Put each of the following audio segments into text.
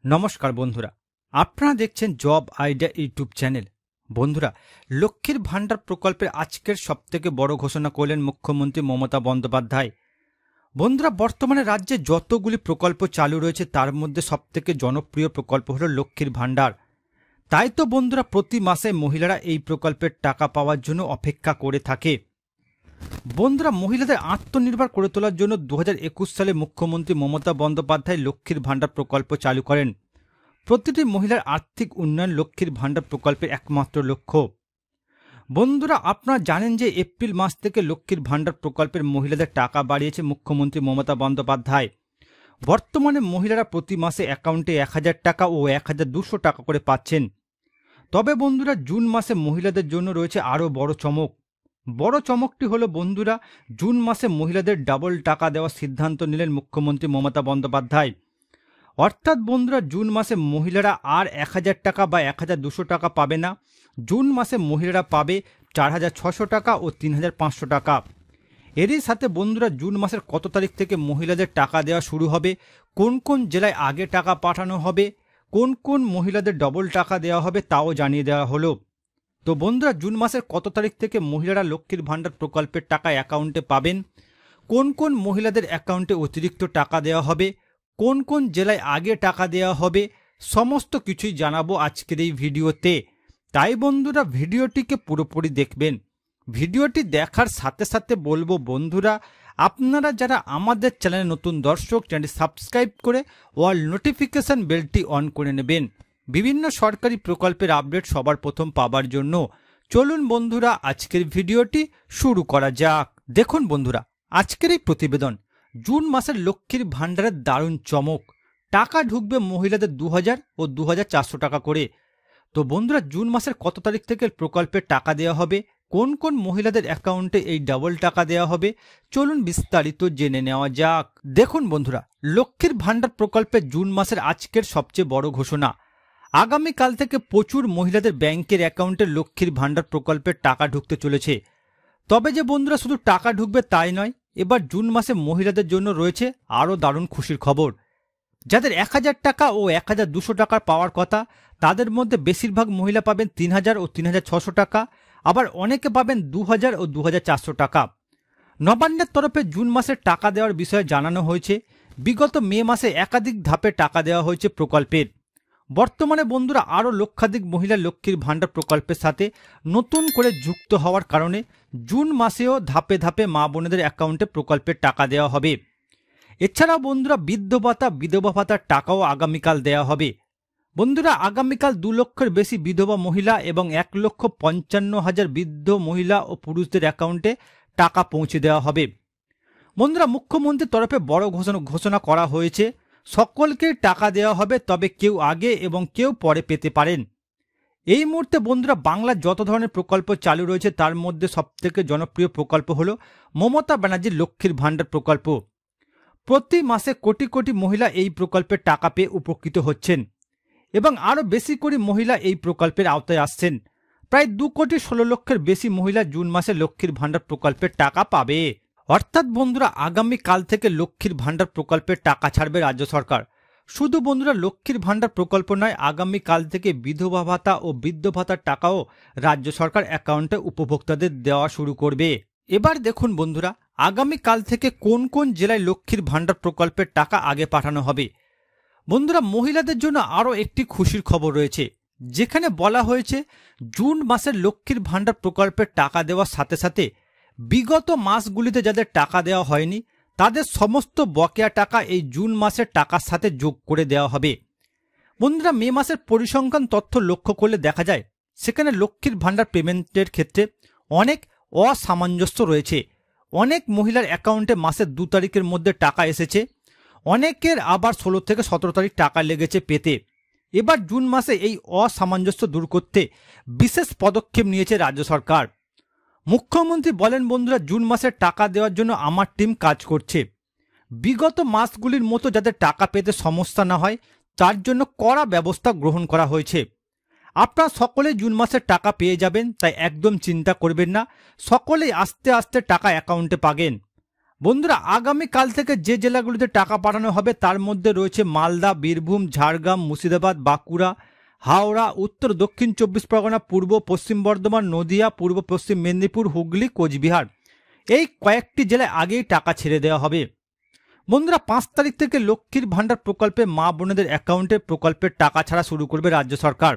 নমস্কার বন্ধুরা, আপনারা দেখছেন জব আইডিয়া ইউটিউব চ্যানেল। বন্ধুরা, লক্ষ্মীর ভাণ্ডার প্রকল্পের আজকের সবথেকে বড় ঘোষণা করলেন মুখ্যমন্ত্রী মমতা বন্দ্যোপাধ্যায়। বন্ধুরা, বর্তমানে রাজ্যে যতগুলি প্রকল্প চালু রয়েছে তার মধ্যে সবথেকে জনপ্রিয় প্রকল্প হলো লক্ষ্মীর ভাণ্ডার। তাই তো বন্ধুরা, প্রতি মাসে মহিলারা এই প্রকল্পের টাকা পাওয়ার জন্য অপেক্ষা করে থাকে। বন্ধুরা, মহিলাদের আত্মনির্ভর করে তোলার জন্য 2021 সালে মুখ্যমন্ত্রী মমতা বন্দ্যোপাধ্যায় লক্ষ্মীর ভাণ্ডার প্রকল্প চালু করেন। প্রতিটি মহিলার আর্থিক উন্নয়ন লক্ষ্মীর ভাণ্ডার প্রকল্পের একমাত্র লক্ষ্য। বন্ধুরা, আপনারা জানেন যে এপ্রিল মাস থেকে লক্ষ্মীর ভাণ্ডার প্রকল্পের মহিলাদের টাকা বাড়িয়েছে মুখ্যমন্ত্রী মমতা বন্দ্যোপাধ্যায়। বর্তমানে মহিলারা প্রতি মাসে অ্যাকাউন্টে 1000 টাকা ও 1200 টাকা করে পাচ্ছেন। তবে বন্ধুরা, জুন মাসে মহিলাদের জন্য রয়েছে আরও বড় চমক। বড় চমকটি হলো বন্ধুরা, জুন মাসে মহিলাদের ডাবল টাকা দেওয়ার সিদ্ধান্ত নিলেন মুখ্যমন্ত্রী মমতা বন্দ্যোপাধ্যায়। অর্থাৎ বন্ধুরা, জুন মাসে মহিলারা আর 1000 টাকা বা 1200 টাকা পাবে না। জুন মাসে মহিলারা পাবে 4600 টাকা ও 3500 টাকা। এরই সাথে বন্ধুরা, জুন মাসের কত তারিখ থেকে মহিলাদের টাকা দেওয়া শুরু হবে, কোন কোন জেলায় আগে টাকা পাঠানো হবে, কোন কোন মহিলাদের ডবল টাকা দেওয়া হবে তাও জানিয়ে দেওয়া হলো। তো বন্ধুরা, জুন মাসের কত তারিখ থেকে মহিলারা লক্ষ্মীর ভাণ্ডার প্রকল্পের টাকা অ্যাকাউন্টে পাবেন, কোন কোন মহিলাদের অ্যাকাউন্টে অতিরিক্ত টাকা দেওয়া হবে, কোন কোন জেলায় আগে টাকা দেওয়া হবে, সমস্ত কিছুই জানাবো আজকের এই ভিডিওতে। তাই বন্ধুরা, ভিডিওটিকে পুরোপুরি দেখবেন। ভিডিওটি দেখার সাথে সাথে বলবো বন্ধুরা, আপনারা যারা আমাদের চ্যানেলে নতুন দর্শক, চ্যানেলটি সাবস্ক্রাইব করে অল নোটিফিকেশন বেলটি অন করে নেবেন বিভিন্ন সরকারি প্রকল্পের আপডেট সবার প্রথম পাবার জন্য। চলুন বন্ধুরা, আজকের ভিডিওটি শুরু করা যাক। দেখুন বন্ধুরা, আজকের এই প্রতিবেদন, জুন মাসের লক্ষ্মীর ভাণ্ডারের দারুণ চমক। টাকা ঢুকবে মহিলাদের 2000 ও 2400 টাকা করে। তো বন্ধুরা, জুন মাসের কত তারিখ থেকে প্রকল্পের টাকা দেওয়া হবে, কোন কোন মহিলাদের অ্যাকাউন্টে এই ডাবল টাকা দেওয়া হবে, চলুন বিস্তারিত জেনে নেওয়া যাক। দেখুন বন্ধুরা, লক্ষ্মীর ভাণ্ডার প্রকল্পের জুন মাসের আজকের সবচেয়ে বড় ঘোষণা। আগামীকাল থেকে প্রচুর মহিলাদের ব্যাংকের অ্যাকাউন্টে লক্ষ্মীর ভাণ্ডার প্রকল্পের টাকা ঢুকতে চলেছে। তবে যে বন্ধুরা, শুধু টাকা ঢুকবে তাই নয়, এবার জুন মাসে মহিলাদের জন্য রয়েছে আরও দারুণ খুশির খবর। যাদের 1000 টাকা ও 1200 টাকার পাওয়ার কথা, তাদের মধ্যে বেশিরভাগ মহিলা পাবেন 3000 ও 3600 টাকা, আবার অনেকে পাবেন 2000 ও 2400 টাকা। নবান্নের তরফে জুন মাসে টাকা দেওয়ার বিষয়ে জানানো হয়েছে। বিগত মে মাসে একাধিক ধাপে টাকা দেওয়া হয়েছে প্রকল্পের। বর্তমানে বন্ধুরা, আরও লক্ষাধিক মহিলা লক্ষ্মীর ভাণ্ডার প্রকল্পের সাথে নতুন করে যুক্ত হওয়ার কারণে জুন মাসেও ধাপে ধাপে মা বোনেদের অ্যাকাউন্টে প্রকল্পের টাকা দেওয়া হবে। এছাড়াও বন্ধুরা, বৃদ্ধ ভাতা, বিধবা ভাতার টাকাও আগামীকাল দেওয়া হবে। বন্ধুরা, আগামীকাল 2 লক্ষের বেশি বিধবা মহিলা এবং 1,55,000 বৃদ্ধ মহিলা ও পুরুষদের অ্যাকাউন্টে টাকা পৌঁছে দেওয়া হবে। বন্ধুরা, মুখ্যমন্ত্রীর তরফে বড় ঘোষণা করা হয়েছে। সকলকে টাকা দেওয়া হবে, তবে কেউ আগে এবং কেউ পরে পেতে পারেন। এই মুহূর্তে বন্ধুরা, বাংলার যত ধরনের প্রকল্প চালু রয়েছে তার মধ্যে সবথেকে জনপ্রিয় প্রকল্প হলো মমতা ব্যানার্জির লক্ষ্মীর ভাণ্ডার প্রকল্প। প্রতি মাসে কোটি কোটি মহিলা এই প্রকল্পের টাকা পেয়ে উপকৃত হচ্ছেন এবং আরও বেশি করে মহিলা এই প্রকল্পের আওতায় আসছেন। প্রায় 2,16,00,000 বেশি মহিলা জুন মাসে লক্ষ্মীর ভাণ্ডার প্রকল্পের টাকা পাবে। অর্থাৎ বন্ধুরা, আগামীকাল থেকে লক্ষ্মীর ভাণ্ডার প্রকল্পের টাকা ছাড়বে রাজ্য সরকার। শুধু বন্ধুরা, লক্ষ্মীর ভাণ্ডার প্রকল্প নয়, আগামীকাল থেকে বিধবা ভাতা ও বৃদ্ধ ভাতার টাকাও রাজ্য সরকার অ্যাকাউন্টে উপভোক্তাদের দেওয়া শুরু করবে। এবার দেখুন বন্ধুরা, আগামীকাল থেকে কোন কোন জেলায় লক্ষ্মীর ভাণ্ডার প্রকল্পের টাকা আগে পাঠানো হবে। বন্ধুরা, মহিলাদের জন্য আরও একটি খুশির খবর রয়েছে, যেখানে বলা হয়েছে জুন মাসের লক্ষ্মীর ভাণ্ডার প্রকল্পের টাকা দেওয়ার সাথে সাথে বিগত মাসগুলিতে যাদের টাকা দেওয়া হয়নি তাদের সমস্ত বকেয়া টাকা এই জুন মাসের টাকার সাথে যোগ করে দেওয়া হবে। বন্ধুরা, মে মাসের পরিসংখ্যান তথ্য লক্ষ্য করলে দেখা যায় সেখানে লক্ষ্মীর ভাণ্ডার পেমেন্টের ক্ষেত্রে অনেক অসামঞ্জস্য রয়েছে। অনেক মহিলার অ্যাকাউন্টে মাসের 2 তারিখের মধ্যে টাকা এসেছে, অনেকের আবার 16 থেকে 17 তারিখ টাকা লেগেছে পেতে। এবার জুন মাসে এই অসামঞ্জস্য দূর করতে বিশেষ পদক্ষেপ নিয়েছে রাজ্য সরকার। মুখ্যমন্ত্রী বলেন, বন্ধুরা, জুন মাসের টাকা দেওয়ার জন্য আমার টিম কাজ করছে। বিগত মাসগুলির মতো যাতে টাকা পেতে সমস্যা না হয় তার জন্য কড়া ব্যবস্থা গ্রহণ করা হয়েছে। আপনারা সকলে জুন মাসের টাকা পেয়ে যাবেন, তাই একদম চিন্তা করবেন না। সকলেই আস্তে আস্তে টাকা অ্যাকাউন্টে পাবেন। বন্ধুরা আগামীকাল থেকে যে জেলাগুলিতে টাকা পাঠানো হবে তার মধ্যে রয়েছে মালদা, বীরভূম, ঝাড়গ্রাম, মুর্শিদাবাদ, বাঁকুড়া, হাওড়া, উত্তর দক্ষিণ 24 পরগনা, পূর্ব পশ্চিম বর্ধমান, নদিয়া, পূর্ব পশ্চিম মেদিনীপুর, হুগলি, কোচবিহার। এই কয়েকটি জেলায় আগেই টাকা ছেড়ে দেওয়া হবে। বন্ধুরা 5 তারিখ থেকে লক্ষ্মীর ভাণ্ডার প্রকল্পে মা বোনেদের অ্যাকাউন্টে প্রকল্পের টাকা ছাড়া শুরু করবে রাজ্য সরকার।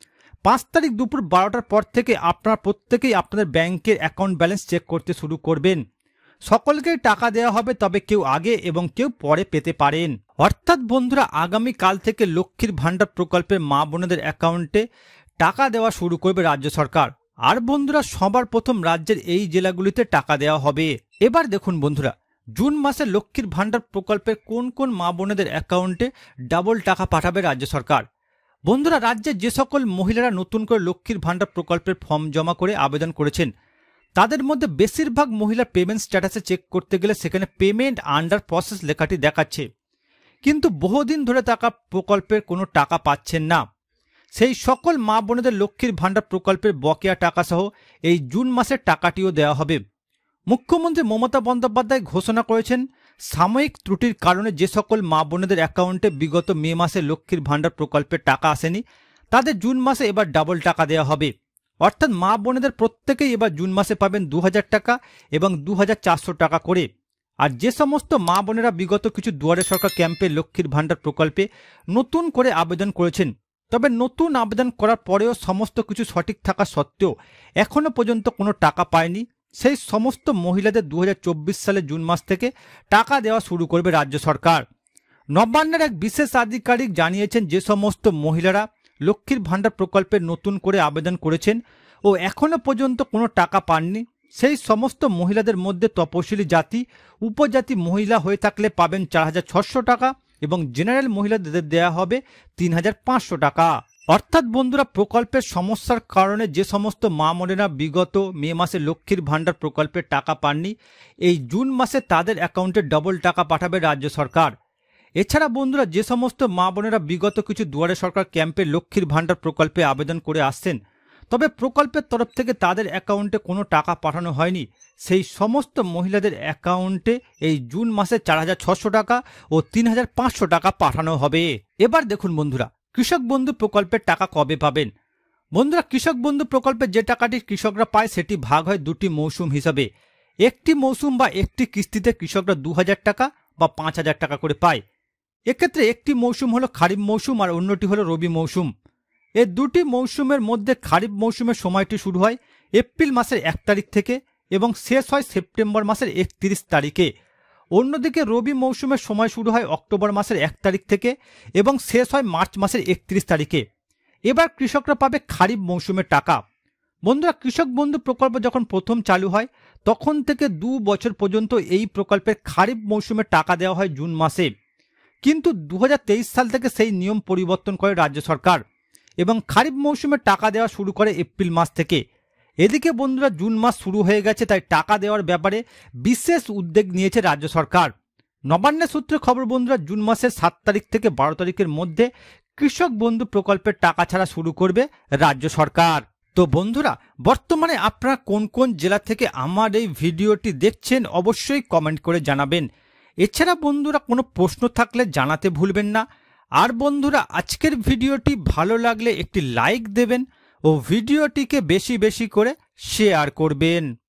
5 তারিখ দুপুর 12টার পর থেকে আপনারা প্রত্যেকেই আপনাদের ব্যাংকের অ্যাকাউন্ট ব্যালেন্স চেক করতে শুরু করবেন। সকলকেই টাকা দেওয়া হবে, তবে কেউ আগে এবং কেউ পরে পেতে পারেন। অর্থাৎ বন্ধুরা আগামীকাল থেকে লক্ষ্মীর ভাণ্ডার প্রকল্পে মা বোনেদের অ্যাকাউন্টে টাকা দেওয়া শুরু করবে রাজ্য সরকার। আর বন্ধুরা সবার প্রথম রাজ্যের এই জেলাগুলিতে টাকা দেওয়া হবে। এবার দেখুন বন্ধুরা, জুন মাসে লক্ষ্মীর ভাণ্ডার প্রকল্পের কোন কোন মা বোনেদের অ্যাকাউন্টে ডাবল টাকা পাঠাবে রাজ্য সরকার। বন্ধুরা রাজ্যে যে সকল মহিলারা নতুন করে লক্ষ্মীর ভাণ্ডার প্রকল্পের ফর্ম জমা করে আবেদন করেছেন তাদের মধ্যে বেশিরভাগ মহিলা পেমেন্ট স্ট্যাটাসে চেক করতে গেলে সেখানে পেমেন্ট আন্ডার প্রসেস লেখাটি দেখাচ্ছে, কিন্তু বহুদিন ধরে টাকা প্রকল্পের কোনো টাকা পাচ্ছেন না। সেই সকল মা বোনেদের লক্ষ্মীর ভাণ্ডার প্রকল্পের বকেয়া টাকা সহ এই জুন মাসের টাকাটিও দেওয়া হবে। মুখ্যমন্ত্রী মমতা বন্দ্যোপাধ্যায় ঘোষণা করেছেন সাময়িক ত্রুটির কারণে যে সকল মা বোনেদের অ্যাকাউন্টে বিগত মে মাসে লক্ষ্মীর ভাণ্ডার প্রকল্পের টাকা আসেনি তাদের জুন মাসে এবার ডাবল টাকা দেওয়া হবে। অর্থাৎ মা বোনেদের প্রত্যেকেই এবার জুন মাসে পাবেন 2000 টাকা এবং 2400 টাকা করে। আর যে সমস্ত মা বোনেরা বিগত কিছু দুয়ারে সরকার ক্যাম্পে লক্ষ্মীর ভাণ্ডার প্রকল্পে নতুন করে আবেদন করেছেন, তবে নতুন আবেদন করার পরেও সমস্ত কিছু সঠিক থাকা সত্ত্বেও এখনও পর্যন্ত কোনো টাকা পায়নি, সেই সমস্ত মহিলাদের 2024 সালে জুন মাস থেকে টাকা দেওয়া শুরু করবে রাজ্য সরকার। নবান্নের এক বিশেষ আধিকারিক জানিয়েছেন যে সমস্ত মহিলারা লক্ষ্মীর ভাণ্ডার প্রকল্পে নতুন করে আবেদন করেছেন ও এখনও পর্যন্ত কোনো টাকা পাননি সেই সমস্ত মহিলাদের মধ্যে তপশিলি জাতি উপজাতি মহিলা হয়ে থাকলে পাবেন 4600 টাকা এবং জেনারেল মহিলাদের দেওয়া হবে 3500 টাকা। অর্থাৎ বন্ধুরা প্রকল্পের সমস্যার কারণে যে সমস্ত মা বোনেরা বিগত মে মাসে লক্ষ্মীর ভাণ্ডার প্রকল্পের টাকা পাননি এই জুন মাসে তাদের অ্যাকাউন্টে ডবল টাকা পাঠাবে রাজ্য সরকার। এছাড়া বন্ধুরা যে সমস্ত মা বোনেরা বিগত কিছু দুয়ারে সরকার ক্যাম্পে লক্ষ্মীর ভাণ্ডার প্রকল্পে আবেদন করে আসছেন তবে প্রকল্পের তরফ থেকে তাদের অ্যাকাউন্টে কোনো টাকা পাঠানো হয়নি সেই সমস্ত মহিলাদের অ্যাকাউন্টে এই জুন মাসে 4600 টাকা ও 3500 টাকা পাঠানো হবে। এবার দেখুন বন্ধুরা কৃষক বন্ধু প্রকল্পের টাকা কবে পাবেন। বন্ধুরা কৃষক বন্ধু প্রকল্পে যে টাকাটি কৃষকরা পায় সেটি ভাগ হয় দুটি মৌসুম হিসাবে। একটি মৌসুম বা একটি কিস্তিতে কৃষকরা 2000 টাকা বা 5000 টাকা করে পায়। এক্ষেত্রে একটি মৌসুম হলো খারিফ মৌসুম আর অন্যটি হলো রবি মৌসুম। এই দুটি মৌসুমের মধ্যে খারিফ মৌসুমের সময়টি শুরু হয় এপ্রিল মাসের 1 তারিখ থেকে এবং শেষ হয় সেপ্টেম্বর মাসের 31 তারিখে। অন্যদিকে রবি মৌসুমের সময় শুরু হয় অক্টোবর মাসের 1 তারিখ থেকে এবং শেষ হয় মার্চ মাসের 31 তারিখে। এবার কৃষকরা পাবে খারিফ মৌসুমের টাকা। বন্ধুরা কৃষক বন্ধু প্রকল্প যখন প্রথম চালু হয় তখন থেকে 2 বছর পর্যন্ত এই প্রকল্পের খারিফ মৌসুমের টাকা দেওয়া হয় জুন মাসে, কিন্তু 2023 সাল থেকে সেই নিয়ম পরিবর্তন করে রাজ্য সরকার এবং খারিফ মৌসুমে টাকা দেওয়া শুরু করে এপ্রিল মাস থেকে। এদিকে বন্ধুরা জুন মাস শুরু হয়ে গেছে তাই টাকা দেওয়ার ব্যাপারে বিশেষ উদ্যোগ নিয়েছে রাজ্য সরকার। নবান্নের সূত্রে খবর বন্ধুরা জুন মাসের 7 তারিখ থেকে 12 তারিখের মধ্যে কৃষক বন্ধু প্রকল্পের টাকা ছাড়া শুরু করবে রাজ্য সরকার। তো বন্ধুরা বর্তমানে আপনারা কোন কোন জেলা থেকে আমার এই ভিডিওটি দেখছেন অবশ্যই কমেন্ট করে জানাবেন। এছাড়া বন্ধুরা কোনো প্রশ্ন থাকলে জানাতে ভুলবেন না। আর বন্ধুরা আজকের ভিডিওটি ভালো লাগলে একটি লাইক দেবেন ও ভিডিওটিকে বেশি বেশি করে শেয়ার করবেন।